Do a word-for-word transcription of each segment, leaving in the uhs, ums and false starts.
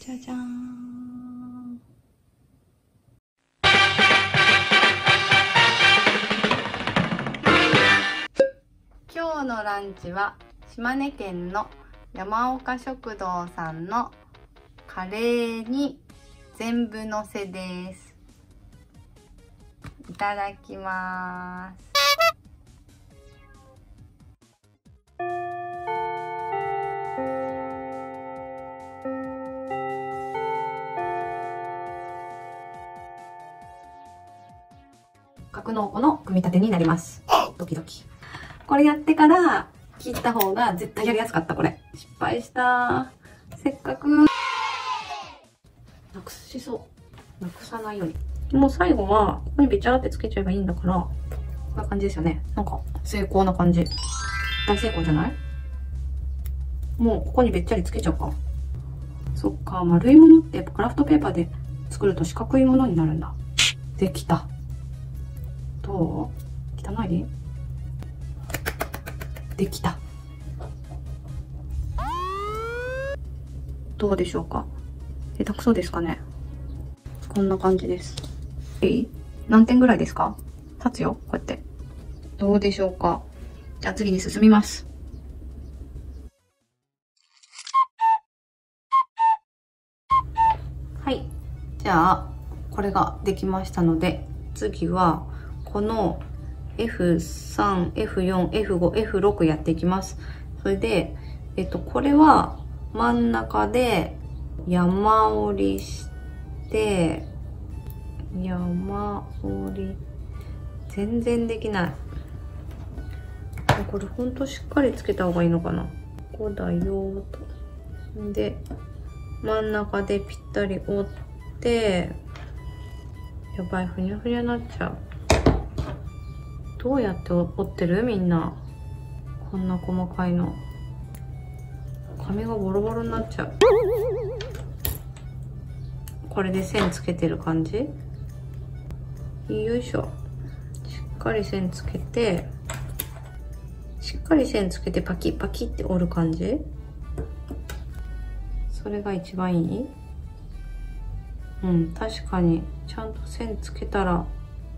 じゃじゃーん。今日のランチは島根県の山岡食堂さんのカレーに全部のせです。いただきます。格納庫の組み立てになります。ドキドキ。これやってから切った方が絶対やりやすかった。これ失敗した。せっかくなくしそう。なくさないように。もう最後はここにべちゃってつけちゃえばいいんだから、こんな感じですよね。なんか成功な感じ。大成功じゃない？もうここにべっちゃりつけちゃおうか。そっか、丸いものってクラフトペーパーで作ると四角いものになるんだ。できた。どう？汚い？できた。どうでしょうか？下手くそですかね？こんな感じです。えい？何点ぐらいですか？立つよ、こうやって。どうでしょうか？じゃあ次に進みます。はい。じゃあ、これができましたので、次は、この エフスリー、エフフォー、エフファイブ、エフシックス やっていきます。それで、えっと、これは真ん中で山折りして、山折り、全然できない。これほんとしっかりつけた方がいいのかな。ここだよーと。で、真ん中でぴったり折って、やばい、ふにゃふにゃになっちゃう。どうやって折ってる？みんな。こんな細かいの。紙がボロボロになっちゃう。これで線つけてる感じ？よいしょ。しっかり線つけて、しっかり線つけてパキッパキッって折る感じ？それが一番いい？うん、確かに。ちゃんと線つけたら。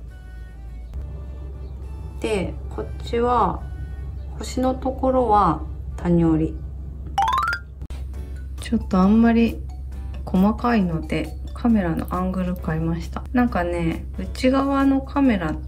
で、こっちは、星のところは谷折り。ちょっとあんまり細かいので、カメラのアングル変えました。なんかね、内側のカメラって、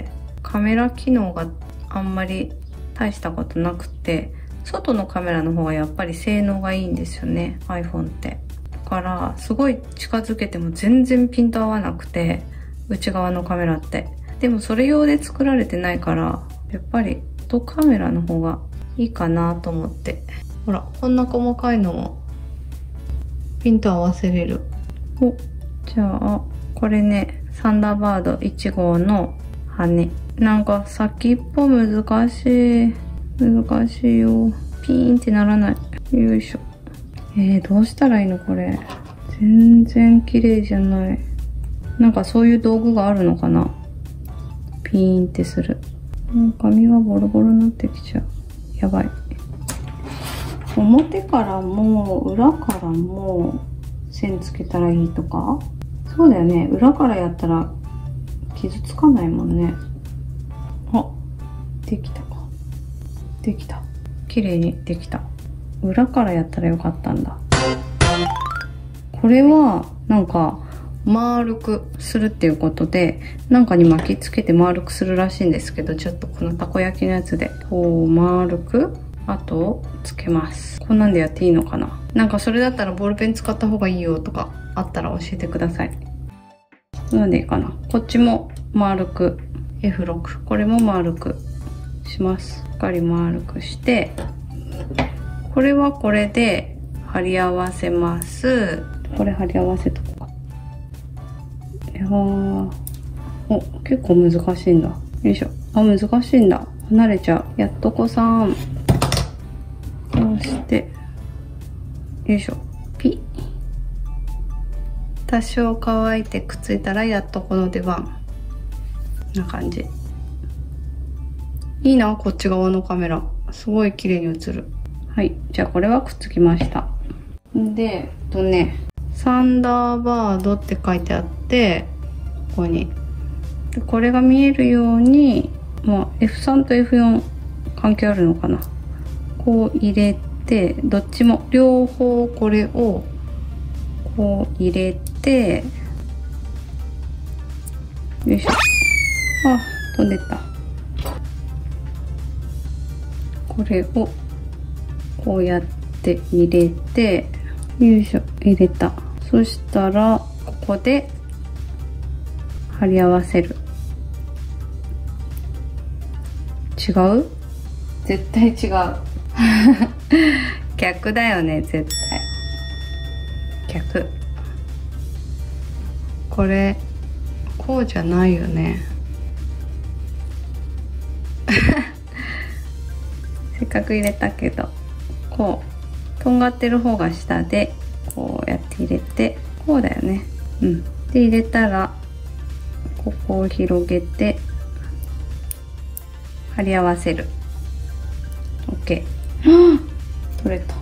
カメラ機能があんまり大したことなくて、外のカメラの方がやっぱり性能がいいんですよね、iPhone って。だから、すごい近づけても全然ピント合わなくて、内側のカメラって。でもそれ用で作られてないから、やっぱり外カメラの方がいいかなと思って。ほら、こんな細かいのもピント合わせれる。お、じゃあ、これね、サンダーバードいち号の羽。なんか先っぽ難しい。難しいよ。ピーンってならない。よいしょ。えー、どうしたらいいのこれ。全然綺麗じゃない。なんかそういう道具があるのかな？ピーンってする。もう紙がボロボロになってきちゃう。やばい。表からも裏からも線つけたらいいとか？そうだよね。裏からやったら傷つかないもんね。あ、できたか。できた。綺麗にできた。裏からやったらよかったんだ。これはなんか丸くするっていうことで、なんかに巻きつけて丸くするらしいんですけど、ちょっとこのたこ焼きのやつでこう丸くあとつけます。こんなんでやっていいのかな？なんかそれだったらボールペン使った方がいいよとかあったら教えてください。なんでいいかな。こっちも丸く エフシックス、これも丸くします。しっかり丸くして、これはこれで貼り合わせます。これ貼り合わせとこうか。いやー、お、結構難しいんだ。よいしょ。あ、難しいんだ。離れちゃう。やっとこさん。こうして、よいしょ。ピッ。多少乾いてくっついたらやっとこの出番。こんな感じ。いいな、こっち側のカメラ。すごい綺麗に映る。はい。じゃあこれはくっつきました。んで、えっとね、 サンダーバードって書いてあって、ここにでこれが見えるように、まあ、エフスリー と エフフォー 関係あるのかな。こう入れて、どっちも両方これをこう入れて、よいしょ。あ、飛んでった。これをこうやって入れて、よいしょ、入れた。そしたらここで貼り合わせる。違う？絶対違う。逆だよね、絶対。逆。これこうじゃないよね。せっかく入れたけど、こうとんがってる方が下で、こうやって入れて、こうだよね。うん。で入れたらここを広げて貼り合わせる。 OK。 取れた。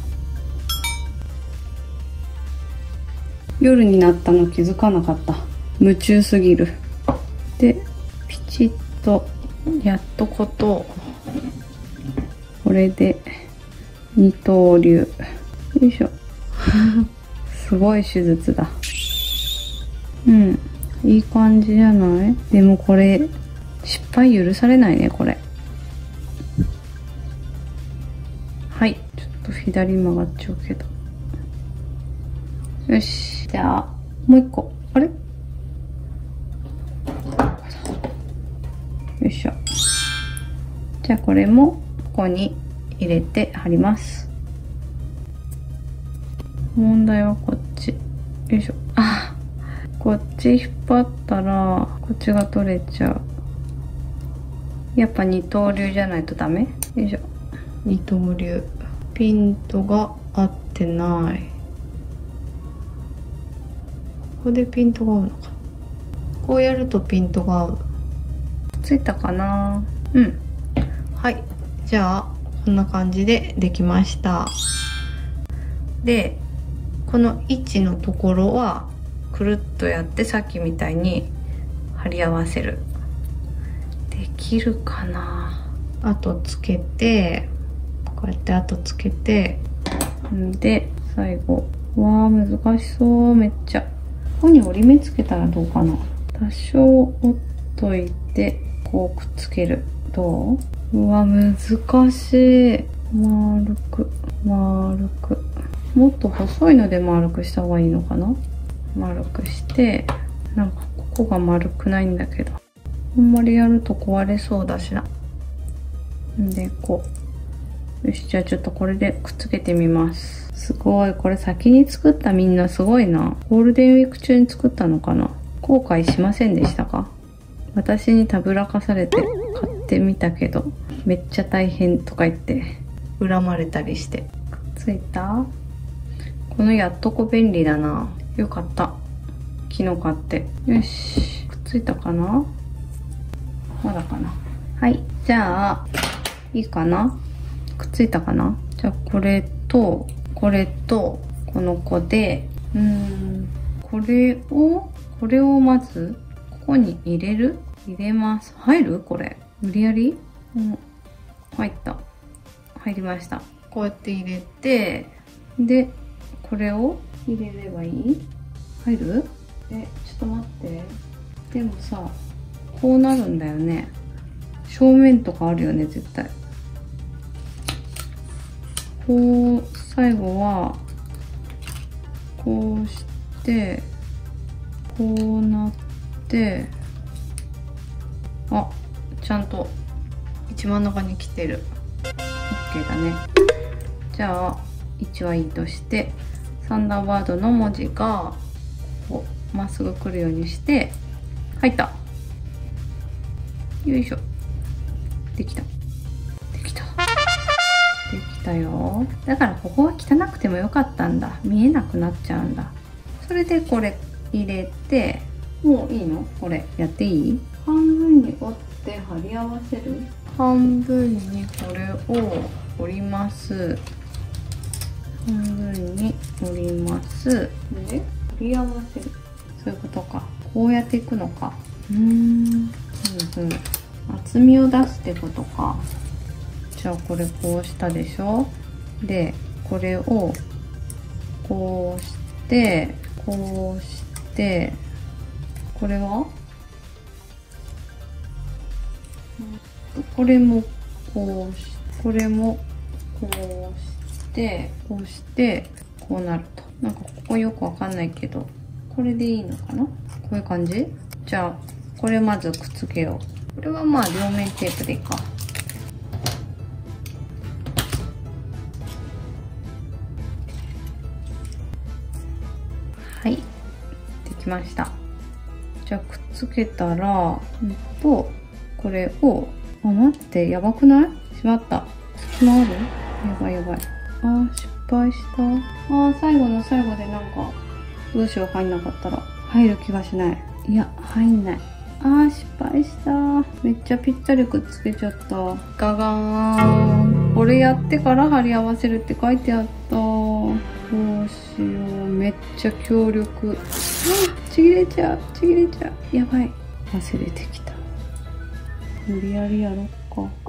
夜になったの気づかなかった。夢中すぎる。でピチッとやっとこと、これで二刀流。よいしょ。すごい手術だ。うん、いい感じじゃない？でもこれ失敗許されないね、これ。はい、ちょっと左曲がっちゃうけど。よし、じゃあもう一個。あれ？よいしょ。じゃあこれもここに入れて貼ります。問題はこっち。よいしょ。あ、こっち引っ張ったらこっちが取れちゃう。やっぱ二刀流じゃないとダメ？よいしょ。二刀流。ピントが合ってない。ここでピントが合うのか。こうやるとピントが合う。ついたかな？うん。はい。じゃあこんな感じでできました。で、この位置のところはくるっとやって、さっきみたいに貼り合わせる。できるかな？あとつけて、こうやってあとつけて、んで最後、わあ難しそう、めっちゃ。ここに折り目つけたらどうかな。多少折っといてこうくっつける。どう？うわ難しい。丸く丸く、もっと細いので丸くした方がいいのかな。丸くして、なんかここが丸くないんだけど、あんまりやると壊れそうだしな。んでこう、よし、じゃあちょっとこれでくっつけてみます。すごい、これ先に作ったみんなすごいな。ゴールデンウィーク中に作ったのかな。後悔しませんでしたか？私にたぶらかされて買ってみたけど、めっちゃ大変とか言って恨まれたりして。くっついた？このやっとこ便利だな。よかった。昨日買って。よし。くっついたかな？まだかな。はい。じゃあ、いいかな？くっついたかな？じゃあこれと、これと、この子で、うーん、これを、これをまず、ここに入れる？入れます。入る？これ。無理やり？うん。入った。入りました。こうやって入れて、で、これを入れればいい？入る？え、ちょっと待って。でもさ、こうなるんだよね。正面とかあるよね、絶対。こう、最後は、こうして、こうなって、あ、ちゃんと一番中に来てる。OK だね。じゃあ、位置はいいとして、サンダーバードの文字が、こう、まっすぐ来るようにして、入った。よいしょ。できた。できた。できたよ。だからここは汚くてもよかったんだ。見えなくなっちゃうんだ。それでこれ入れて、もういいの？これやっていい？半分に折って貼り合わせる？半分にこれを折ります。 半分に折ります。で、折り合わせる。そういうことか。こうやっていくのか。うーん。うんうん。厚みを出すってことか。じゃあこれこうしたでしょ。で、これをこうして、こうして、これはこれもこうし、これもこうして、こうして、こうなると。なんかここよくわかんないけど、これでいいのかな？こういう感じ？じゃあ、これまずくっつけよう。これはまあ両面テープでいいか。はい。できました。じゃあくっつけたら、うんと、これを、あ、待って、やばくない？しまった。隙間ある？やばいやばい。あー、失敗した。あー、最後の最後でなんか、どうしよう、入んなかったら。入る気がしない。いや、入んない。あー、失敗した。めっちゃぴったりくっつけちゃった。ガガーン。これやってから貼り合わせるって書いてあった。どうしよう。めっちゃ強力。あ、ちぎれちゃう。ちぎれちゃう。やばい。忘れてきた。無理やりやろっか。よ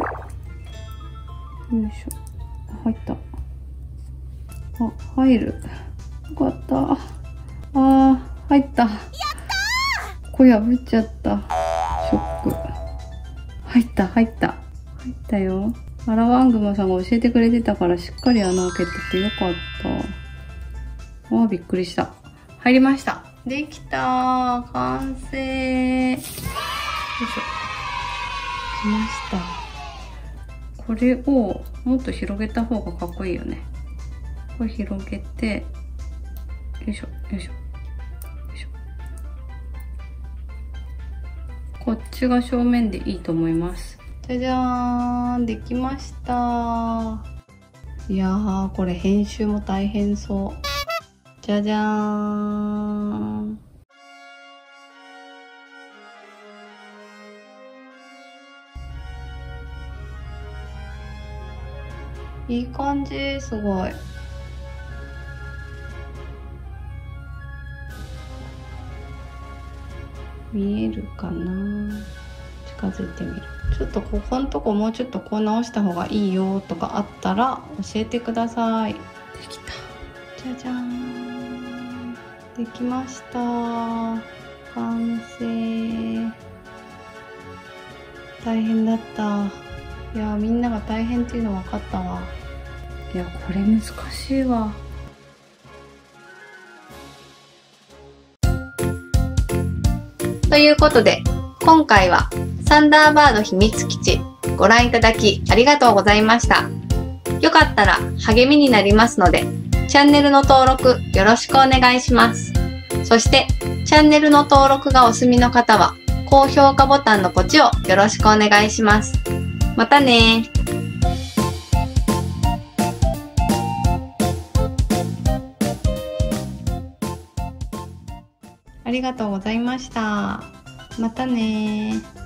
いしょ。入った。あ、入る。よかった。あー、入った。やったー！これ破っちゃった。ショック。入った、入った。入ったよ。アラワングマさんが教えてくれてたからしっかり穴開けててよかった。あー、びっくりした。入りました。できたー。完成。よいしょ。来ました。これをもっと広げた方がかっこいいよね。これ広げて、よいしょ、よいしょ、よいしょ。こっちが正面でいいと思います。じゃじゃーん、できました。いやー、これ編集も大変そう。じゃじゃーん。いい感じ、すごい。見えるかな？近づいてみる。ちょっとここのとこもうちょっとこう直した方がいいよとかあったら教えてください。できた。じゃじゃーん。できました。完成。大変だった。いやー、みんなが大変っていうの分かったわ。いや、これ難しいわ。ということで、今回はサンダーバード秘密基地ご覧いただきありがとうございました。よかったら励みになりますので、チャンネルの登録よろしくお願いします。そして、チャンネルの登録がお済みの方は、高評価ボタンのポチをよろしくお願いします。またねー。ありがとうございました。またねー。